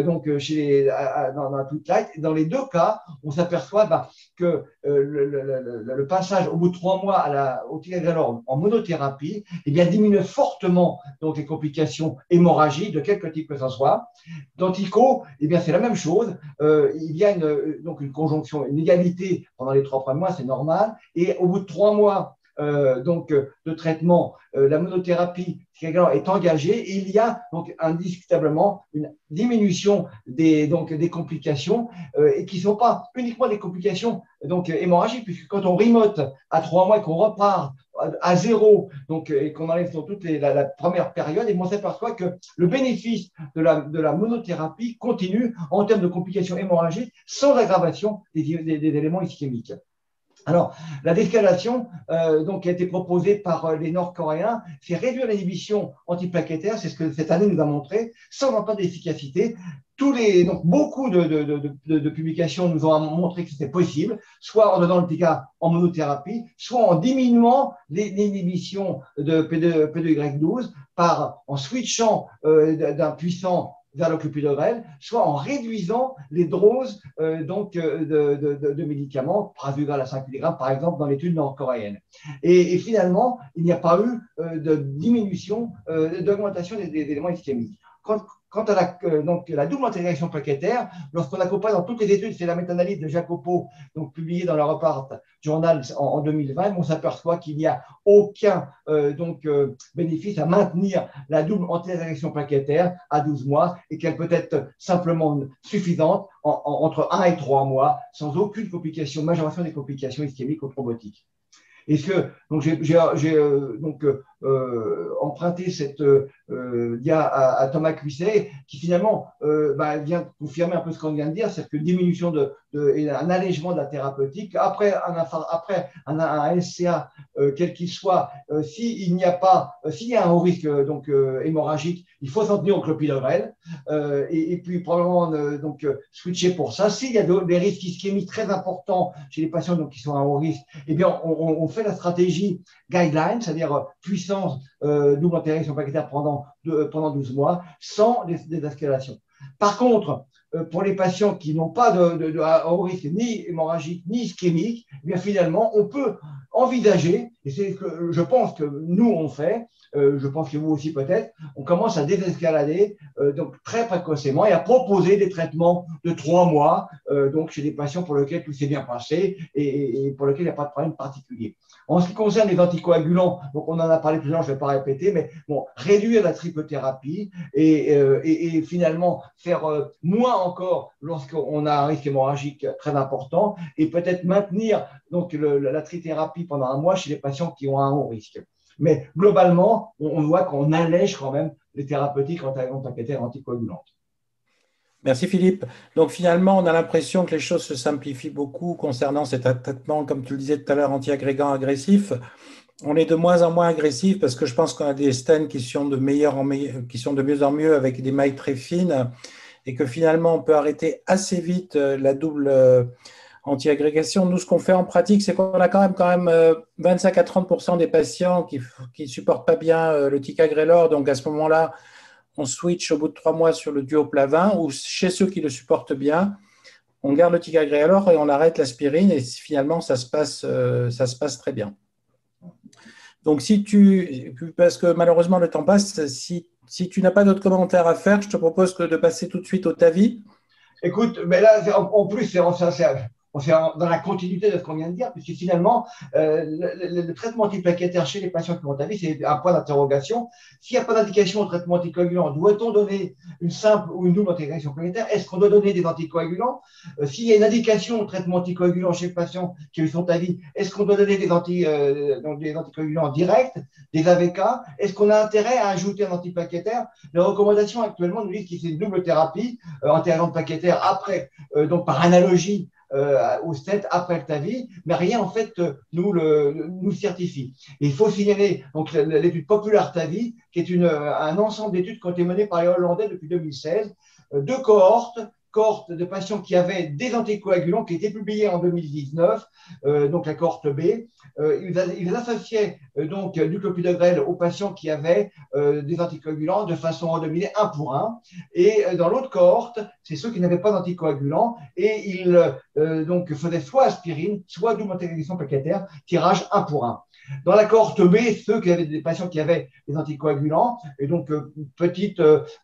dans la Twilight. Dans les deux cas, on s'aperçoit que le passage au bout de 3 mois au ticagrelor en monothérapie diminue fortement donc, les complications hémorragiques de quelque type que ce soit. Dans TICO, c'est la même chose. Il y a une conjonction, une égalité pendant les 3 premiers mois, c'est normal. Et au bout de 3 mois de traitement, la monothérapie est engagée et il y a donc indiscutablement une diminution des complications et qui ne sont pas uniquement des complications hémorragiques, puisque quand on remote à 3 mois et qu'on repart à 0 et qu'on enlève sur toute la première période, et on s'aperçoit que le bénéfice de la monothérapie continue en termes de complications hémorragiques sans aggravation des éléments ischémiques. Alors, la désescalation qui a été proposée par les Nord-Coréens, c'est réduire l'inhibition antiplaquettaire, c'est ce que cette année nous a montré, sans pas d'efficacité. Beaucoup de publications nous ont montré que c'était possible, soit en donnant le TICA en monothérapie, soit en diminuant l'inhibition de P2Y12 en switchant d'un puissant vers le clopidogrel, soit en réduisant les doses de médicaments, Prasugrel à 5 mg, par exemple, dans l'étude nord-coréenne. Et finalement, il n'y a pas eu de diminution, d'augmentation des éléments ischémiques. Quant à la double intégration plaquettaire, lorsqu'on accompagne dans toutes les études, c'est la méta-analyse de Jacopo, publiée dans la Repart Journal en 2020, on s'aperçoit qu'il n'y a aucun bénéfice à maintenir la double intégration plaquettaire à 12 mois et qu'elle peut être simplement suffisante entre 1 et 3 mois sans aucune complication, majoration des complications ischémiques ou thrombotiques. J'ai emprunté cette dia à Thomas Cuisset, qui finalement vient confirmer un peu ce qu'on vient de dire, c'est-à-dire que diminution et un allègement de la thérapeutique après un SCA quel qu'il soit, s'il y a un haut risque hémorragique, il faut s'en tenir au clopidogrel et puis probablement switcher pour ça. S'il y a des risques ischémiques très importants chez les patients qui sont à haut risque, on fait fait la stratégie guideline, c'est-à-dire puissance double interaction plaquettaire pendant 12 mois, sans désescalation. Par contre, pour les patients qui n'ont pas à haut risque ni hémorragique ni ischémique, eh bien finalement, on peut envisager, et c'est ce que je pense que nous on fait, je pense que vous aussi peut-être, on commence à désescalader donc très précocement et à proposer des traitements de 3 mois donc chez des patients pour lesquels tout s'est bien passé et pour lesquels il n'y a pas de problème particulier. En ce qui concerne les anticoagulants, donc on en a parlé plus tard, je ne vais pas répéter, mais bon, réduire la trichothérapie et finalement faire moins encore lorsqu'on a un risque hémorragique très important et peut-être maintenir donc la trithérapie pendant 1 mois chez les patients qui ont un haut risque. Mais globalement, on voit qu'on allège quand même les thérapeutiques plaquettaires anticoagulantes. Merci Philippe. Donc finalement, on a l'impression que les choses se simplifient beaucoup concernant cet traitement, comme tu le disais tout à l'heure, anti-agrégants agressifs. On est de moins en moins agressif parce que je pense qu'on a des stents qui sont de mieux en mieux avec des mailles très fines et que finalement, on peut arrêter assez vite la double anti-agrégation. Nous, ce qu'on fait en pratique, c'est qu'on a quand même 25 à 30% des patients qui ne supportent pas bien le ticagrelor. Donc à ce moment-là, on switch au bout de 3 mois sur le duo-plavin ou chez ceux qui le supportent bien, on garde le ticagrelor et on arrête l'aspirine et finalement, ça se passe très bien. Donc, parce que malheureusement, le temps passe, si tu n'as pas d'autres commentaires à faire, je te propose de passer tout de suite au TAVI. Écoute, mais là, en plus, c'est dans la continuité de ce qu'on vient de dire, puisque finalement, le traitement antiplaquettaire chez les patients qui ont TAVI, c'est un point d'interrogation. S'il n'y a pas d'indication au traitement anticoagulant, doit-on donner une simple ou une double antiagression plaquettaire? Est-ce qu'on doit donner des anticoagulants? S'il y a une indication au traitement anticoagulant chez le patient qui a eu son TAVI, est-ce qu'on doit donner des anticoagulants directs, des AVK? Est-ce qu'on a intérêt à ajouter un antiplaquettaire? Les recommandations actuellement nous disent que c'est une double thérapie, antiagression plaquettaire après, donc par analogie, au stent après le TAVI, mais rien en fait nous certifie. Et il faut signaler donc l'étude Popular TAVI, qui est un ensemble d'études qui ont été menées par les Hollandais depuis 2016, 2 cohortes de patients qui avaient des anticoagulants qui étaient publiés en 2019, donc la cohorte B. Ils associaient donc du clopidogrel aux patients qui avaient des anticoagulants de façon randomisée 1 pour 1. Et dans l'autre cohorte, c'est ceux qui n'avaient pas d'anticoagulants et ils donc faisaient soit aspirine, soit double antiagression plaquettaire, tirage 1 pour 1. Dans la cohorte B, ceux qui avaient des patients qui avaient des anticoagulants, et donc petite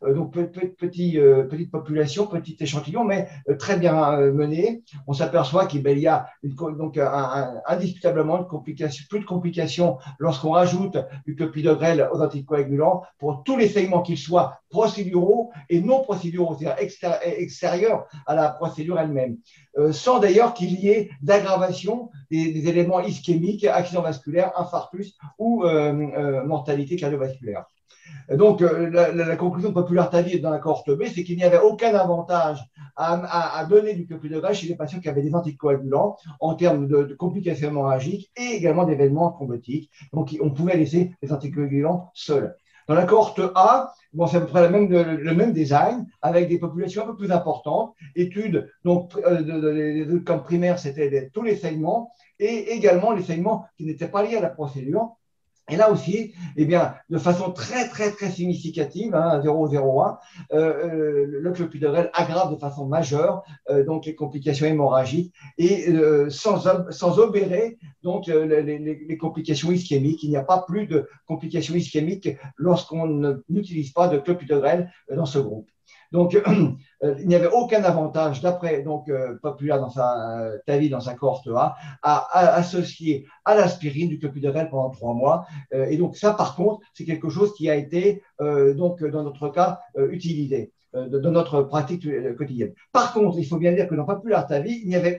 population, petit échantillon, mais très bien mené, on s'aperçoit qu'il y a donc indiscutablement plus de complications lorsqu'on rajoute du clopidogrel aux anticoagulants pour tous les saignements qu'ils soient procéduraux et non procéduraux, c'est-à-dire extérieurs à la procédure elle-même, sans d'ailleurs qu'il y ait d'aggravation des éléments ischémiques, accident vasculaire, infarctus ou mortalité cardiovasculaire. Donc, la conclusion de Popular TAVI dans la cohorte B, c'est qu'il n'y avait aucun avantage à donner du clopidogrel chez les patients qui avaient des anticoagulants en termes de complications hémorragiques et également d'événements thrombotiques. Donc, on pouvait laisser les anticoagulants seuls. Dans la cohorte A, bon, c'est à peu près le même design, avec des populations un peu plus importantes. Études, donc, les camps primaires, c'était tous les saignements et également les saignements qui n'étaient pas liés à la procédure. Et là aussi, eh bien, de façon très, très, très significative, 0,01, le clopidogrel aggrave de façon majeure donc les complications hémorragiques et sans obérer donc les complications ischémiques. Il n'y a pas plus de complications ischémiques lorsqu'on n'utilise pas de clopidogrel dans ce groupe. Donc, il n'y avait aucun avantage, d'après Popular dans sa TAVI, dans sa cohorte A, à associer à l'aspirine du clopidogrel pendant 3 mois. Et donc, ça, par contre, c'est quelque chose qui a été, donc, dans notre cas, utilisé dans notre pratique quotidienne. Par contre, il faut bien dire que dans Popular TAVI, il n'y avait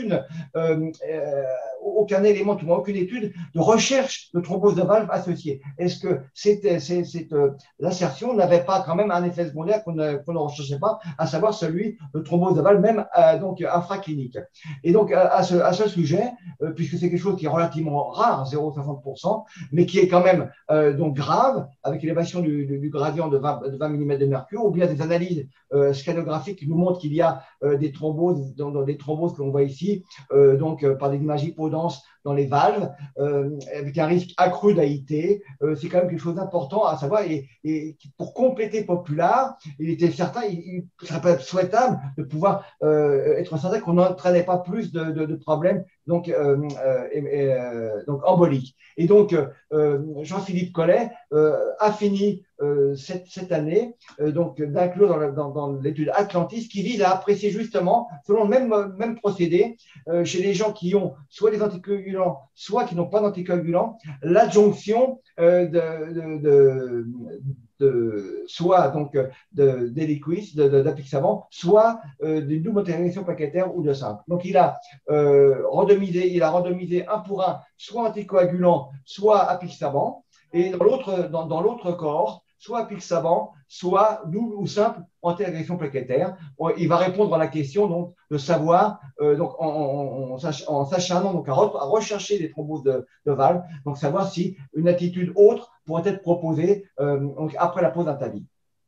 aucun élément, tout moins aucune étude de recherche de thrombose de valve associée. Est-ce que l'assertion n'avait pas quand même un effet secondaire qu'on ne recherchait pas, à savoir celui de thrombose de valve, même donc infraclinique. Et donc, à ce sujet, puisque c'est quelque chose qui est relativement rare, 0,60%, mais qui est quand même donc grave, avec élévation du gradient de 20 mm de mercure, ou bien des analyses scanographiques qui nous montrent qu'il y a des thromboses, des thromboses que l'on voit ici, donc par des images hypodenses dans les valves, avec un risque accru d'AIT. C'est quand même quelque chose d'important à savoir. Et pour compléter Popular, il était certain, il serait pas souhaitable de pouvoir être certain qu'on n'entraînait pas plus de problèmes donc emboliques. Et donc, Jean-Philippe Collet a fini cette année donc d'inclure dans l'étude Atlantis qui vise à apprécier justement, selon le même procédé, chez les gens qui ont soit des anticoagulants, soit qui n'ont pas d'anticoagulants, l'adjonction soit donc d'Eliquis, d'apixaban, soit d'une double interaction plaquettaire ou de simple. Donc il a randomisé un pour un, soit anticoagulant, soit apixaban, et dans l'autre cohorte, soit apixaban, soit double ou simple anti-agression plaquettaire. Il va répondre à la question donc, de savoir, donc, en s'acharnant donc, à rechercher des thromboses de valves, donc savoir si une attitude autre pourrait être proposée donc, après la pose d'un TAVI.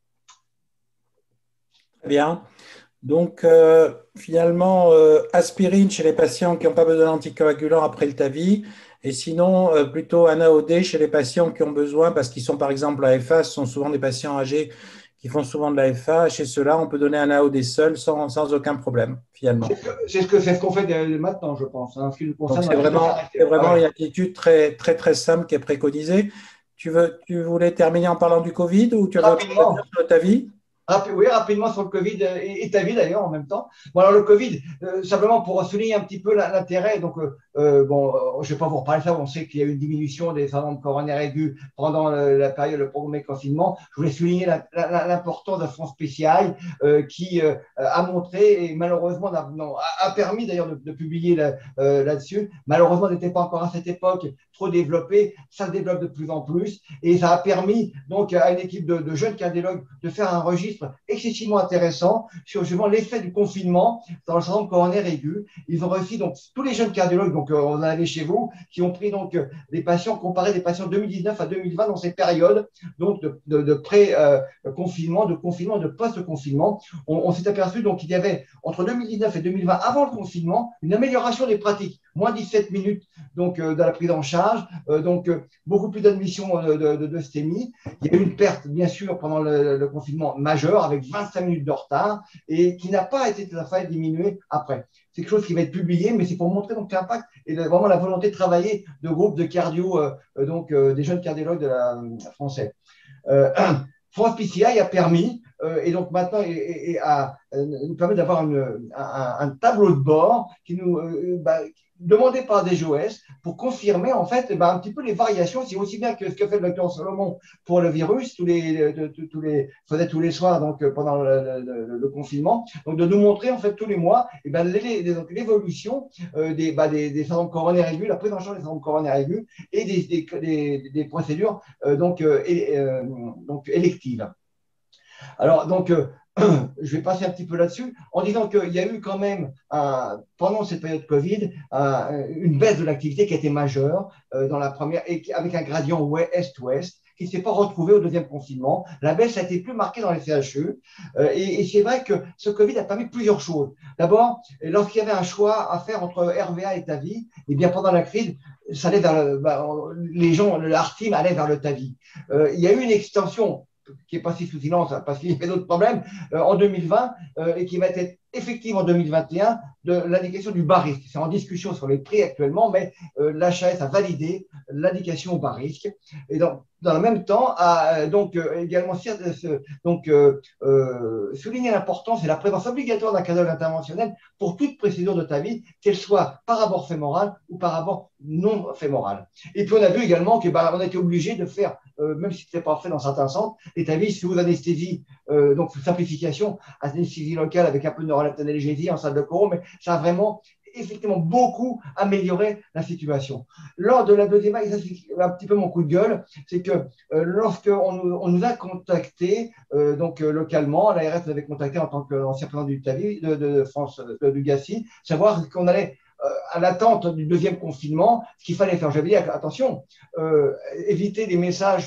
Très bien. Donc, finalement, aspirine chez les patients qui n'ont pas besoin d'anticoagulant après le TAVI, et sinon, plutôt un AOD chez les patients qui ont besoin, parce qu'ils sont par exemple AFA, ce sont souvent des patients âgés qui font souvent de l'AFA. Chez ceux-là, on peut donner un AOD seul sans aucun problème, finalement. C'est ce qu'on fait maintenant, je pense. Hein, c'est vraiment une attitude très, très, très simple qui est préconisée. Tu voulais terminer en parlant du Covid ou tu veux rapidement sur le TAVI? Oui, rapidement sur le Covid et TAVI d'ailleurs en même temps. Bon, alors le Covid, simplement pour souligner un petit peu l'intérêt, donc je ne vais pas vous reparler de ça, on sait qu'il y a eu une diminution des syndromes coronaires aigus pendant la période, le premier confinement. Je voulais souligner l'importance d'un fonds spécial qui a montré et malheureusement a permis d'ailleurs de publier là-dessus. Malheureusement, n'était pas encore à cette époque trop développé, ça se développe de plus en plus et ça a permis donc à une équipe de jeunes cardiologues de faire un registre excessivement intéressant sur justement l'effet du confinement dans le syndrome coronaire aigu. Ils ont réussi donc tous les jeunes cardiologues, donc on en avait chez vous, qui ont pris donc des patients, comparé des patients 2019 à 2020 dans ces périodes donc de pré-confinement, de confinement et de post-confinement. On s'est aperçu donc qu'il y avait entre 2019 et 2020, avant le confinement, une amélioration des pratiques, moins 17 minutes donc de la prise en charge, donc beaucoup plus d'admissions de STEMI. Il y a eu une perte, bien sûr, pendant le confinement majeur, avec 25 minutes de retard et qui n'a pas été tout à fait diminué après. C'est quelque chose qui va être publié, mais c'est pour montrer donc l'impact et vraiment la volonté de travailler de groupes de cardio, des jeunes cardiologues de la français. France PCI a permis, et donc maintenant, nous permet d'avoir un tableau de bord qui nous demandé par des DGOS pour confirmer en fait un petit peu les variations. C'est aussi bien que ce que fait le docteur Solomon pour le virus, faisait tous les soirs donc pendant le confinement, donc de nous montrer en fait tous les mois l'évolution des syndromes coronaires aigus, la prise en charge des syndromes coronaires aigus et des procédures donc électives. Alors, donc, je vais passer un petit peu là-dessus en disant qu'il y a eu quand même, pendant cette période Covid, une baisse de l'activité qui a été majeure dans la première, et avec un gradient est-ouest qui ne s'est pas retrouvé au deuxième confinement. La baisse a été plus marquée dans les CHU. Et c'est vrai que ce Covid a permis plusieurs choses. D'abord, lorsqu'il y avait un choix à faire entre RVA et TAVI, eh bien, pendant la crise, ça allait les gens, le Heart Team allait vers le TAVI. Il y a eu une extension qui est passé sous silence parce qu'il y avait d'autres problèmes en 2020 et qui va être effective en 2021 de l'indication du bas risque. C'est en discussion sur les prix actuellement, mais l'HAS a validé l'indication au bas risque. Et dans le même temps, a donc également souligné l'importance et la présence obligatoire d'un cardiologue interventionnel pour toute procédure de TAVI, qu'elle soit par abord fémoral ou par abord non fémoral. Et puis on a vu également qu'on a été obligé de faire, même si ce n'était pas fait dans certains centres, les TAVI sous anesthésie, donc simplification, anesthésie locale avec un peu de neuroleptanalgésie en salle de coro, mais ça a vraiment effectivement beaucoup amélioré la situation. Lors de la deuxième vague, ça c'est un petit peu mon coup de gueule, c'est que lorsqu'on nous a contactés localement, l'ARS nous avait contacté en tant qu'ancien président du TAVI de France, du GACI, savoir qu'on allait à l'attente du deuxième confinement, ce qu'il fallait faire. J'avais dit, attention, éviter les messages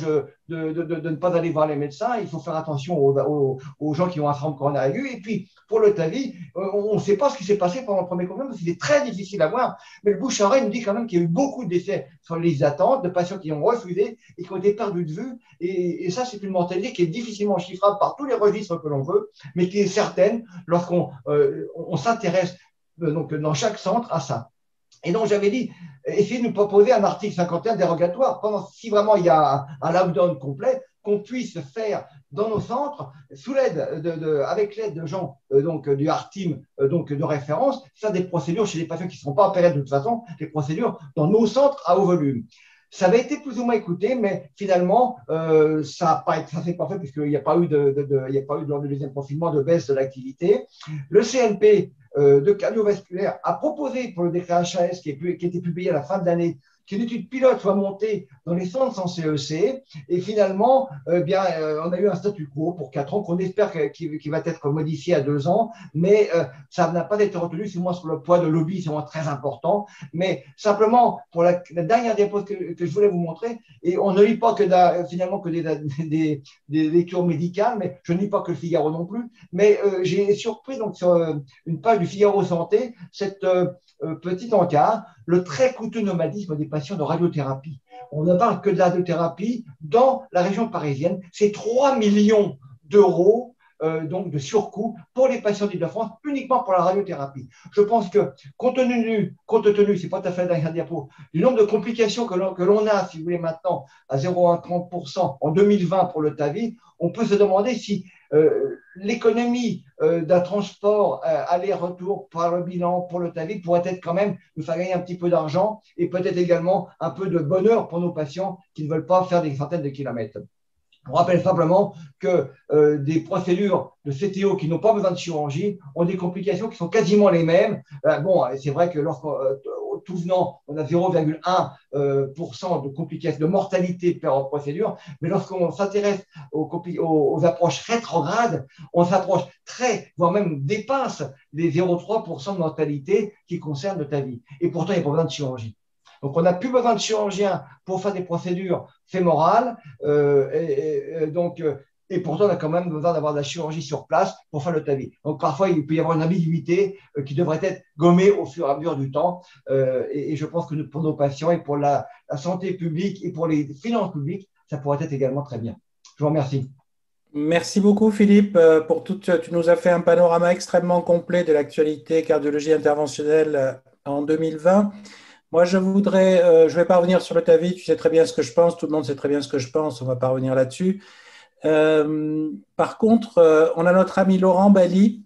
de ne pas aller voir les médecins. Il faut faire attention aux gens qui ont un syndrome coronavirus. Et puis, pour le TAVI, on ne sait pas ce qui s'est passé pendant le premier confinement, parce qu'il est très difficile à voir. Mais le bouche-à-oreille nous dit quand même qu'il y a eu beaucoup d'essais sur les listes d'attente, de patients qui ont refusé et qui ont été perdus de vue. Et ça, c'est une mortalité qui est difficilement chiffrable par tous les registres que l'on veut, mais qui est certaine lorsqu'on on s'intéresse donc dans chaque centre à ça. Et donc, j'avais dit, essayez de nous proposer un article 51 dérogatoire pendant, si vraiment il y a un lockdown complet, qu'on puisse faire dans nos centres, sous l'aide avec l'aide de gens donc du HARTIM, donc de référence, faire des procédures chez les patients qui ne seront pas opérés de toute façon, des procédures dans nos centres à haut volume. Ça avait été plus ou moins écouté, mais finalement, ça s'est pas fait puisqu'il n'y a pas eu lors du deuxième confinement de baisse de l'activité. Le CNP de cardiovasculaire a proposé pour le décret HAS qui était publié à la fin de l'année qu'une étude pilote soit montée dans les centres sans CEC. Et finalement, on a eu un statu quo pour 4 ans qu'on espère qu'il va être modifié à 2 ans. Mais ça n'a pas été retenu, c'est moins sur le poids de lobby, c'est moins très important. Mais simplement, pour la dernière diapo que je voulais vous montrer, et on ne lit pas finalement que des lectures médicales, mais je ne lis pas que le Figaro non plus. Mais j'ai surpris donc sur une page du Figaro Santé cette petit encart, le très coûteux nomadisme des patients de radiothérapie. On ne parle que de la radiothérapie dans la région parisienne. C'est 3 millions d'euros donc de surcoût pour les patients d'Île-de-France, uniquement pour la radiothérapie. Je pense que, compte tenu, c'est pas tout à fait la dernière diapo, du nombre de complications que l'on a, si vous voulez, maintenant, à 0,30% en 2020 pour le TAVI, on peut se demander si l'économie d'un transport aller-retour par le bilan pour le TAVI pourrait être quand même nous faire gagner un petit peu d'argent et peut-être également un peu de bonheur pour nos patients qui ne veulent pas faire des centaines de kilomètres. On rappelle simplement que des procédures de CTO qui n'ont pas besoin de chirurgie ont des complications qui sont quasiment les mêmes. C'est vrai que tout venant, on a 0,1% de complications, de mortalité par procédure, mais lorsqu'on s'intéresse aux approches rétrogrades, on s'approche voire même dépasse les 0,3% de mortalité qui concernent le TAVI. Et pourtant, il n'y a pas besoin de chirurgie. Donc, on n'a plus besoin de chirurgien pour faire des procédures fémorales. Et pourtant, on a quand même besoin d'avoir de la chirurgie sur place pour faire le TAVI. Donc, parfois, il peut y avoir une ambiguïté qui devrait être gommée au fur et à mesure du temps. Et je pense que pour nos patients et pour la santé publique et pour les finances publiques, ça pourrait être également très bien. Je vous remercie. Merci beaucoup, Philippe, tu nous as fait un panorama extrêmement complet de l'actualité cardiologie interventionnelle en 2020. Moi, je vais pas revenir sur le TAVI, tu sais très bien ce que je pense, tout le monde sait très bien ce que je pense, on ne va pas revenir là-dessus. Par contre, on a notre ami Laurent Bali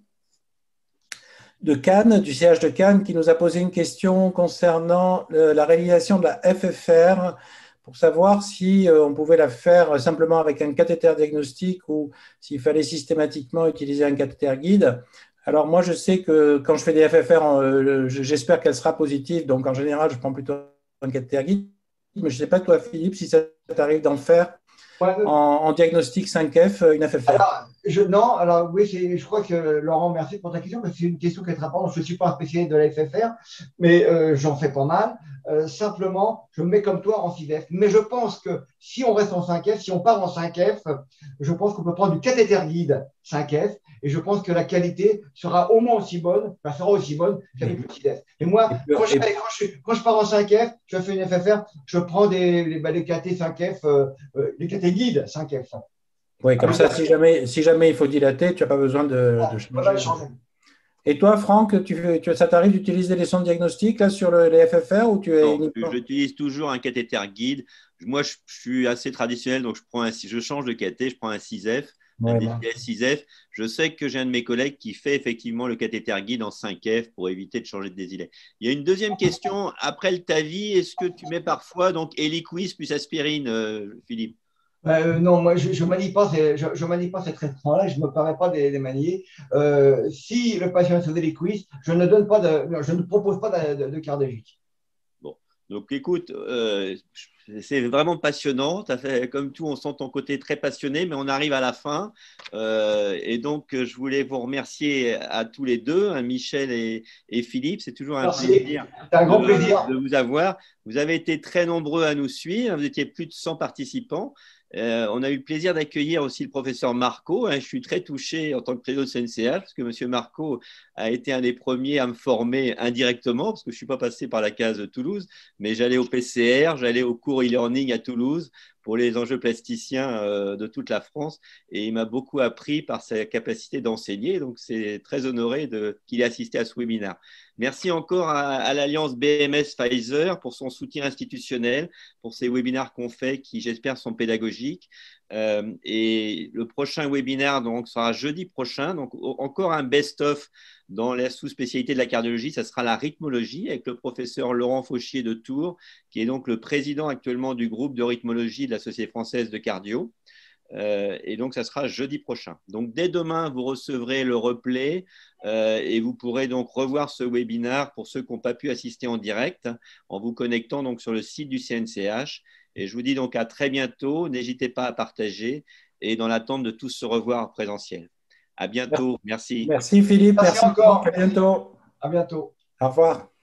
de Cannes, du CH de Cannes, qui nous a posé une question concernant la réalisation de la FFR pour savoir si on pouvait la faire simplement avec un cathéter diagnostique ou s'il fallait systématiquement utiliser un cathéter guide. Alors moi, je sais que quand je fais des FFR, j'espère qu'elle sera positive. Donc en général, je prends plutôt un cathéter guide. Mais je ne sais pas toi, Philippe, si ça t'arrive d'en faire en diagnostic 5F, une FFR. Alors oui, je crois que Laurent, merci pour ta question, parce que c'est une question qui est très importante. Je ne suis pas un spécialiste de la FFR, mais j'en fais pas mal. Simplement, je me mets comme toi en 6F. Mais je pense que si on reste en 5F, si on part en 5F, je pense qu'on peut prendre du cathéter guide 5F. Et je pense que la qualité sera au moins aussi bonne, qu'avec le 6F. Et moi, quand je pars en 5F, je fais une FFR, je prends les cathés 5F, les cathés guides 5F. Oui, comme ça, si jamais il faut dilater, tu n'as pas besoin de changer. Et toi, Franck, ça t'arrive d'utiliser les sondes diagnostiques là, sur les FFR ou Non, j'utilise toujours un cathéter guide. Moi, je suis assez traditionnel, donc je change de cathé, je prends un 6F. Un DCS 6F. Je sais que j'ai un de mes collègues qui fait effectivement le cathéter guide en 5F pour éviter de changer de désilet. Il y a une deuxième question. Après le TAVI, est-ce que tu mets parfois donc Eliquis plus aspirine, Philippe? Non, moi, je manie pas ces traitements-là, je ne me permets pas de les manier. Si le patient est sous Eliquis, je ne propose pas de cardiogique. Bon, Donc, écoute, c'est vraiment passionnant. T'as fait, comme tout, on sent ton côté très passionné, mais on arrive à la fin. Et donc, je voulais vous remercier à tous les deux, hein, Michel et Philippe. C'est toujours un Merci, plaisir c'était un grand plaisir. de vous avoir. Vous avez été très nombreux à nous suivre. Vous étiez plus de 100 participants. On a eu le plaisir d'accueillir aussi le professeur Marco. Je suis très touché en tant que président de CNCH parce que M. Marco a été un des premiers à me former indirectement parce que je ne suis pas passé par la case de Toulouse, mais j'allais au PCR, j'allais au cours e-learning à Toulouse pour les enjeux plasticiens de toute la France et il m'a beaucoup appris par sa capacité d'enseigner. Donc, c'est très honoré qu'il ait assisté à ce webinaire. Merci encore à l'Alliance BMS-Pfizer pour son soutien institutionnel, pour ces webinaires qu'on fait qui, j'espère, sont pédagogiques. Et le prochain webinaire donc, sera jeudi prochain. Donc, encore un best-of dans la sous-spécialité de la cardiologie. Ça sera la rythmologie avec le professeur Laurent Fauchier de Tours, qui est donc le président actuellement du groupe de rythmologie de la Société française de cardio. Et donc, ça sera jeudi prochain. Donc, dès demain, vous recevrez le replay et vous pourrez donc revoir ce webinaire pour ceux qui n'ont pas pu assister en direct en vous connectant donc sur le site du CNCH. Et je vous dis donc à très bientôt. N'hésitez pas à partager et dans l'attente de tous se revoir en présentiel. À bientôt. Merci. Merci Philippe. Merci Merci encore. Franck. À bientôt. À bientôt. Au revoir.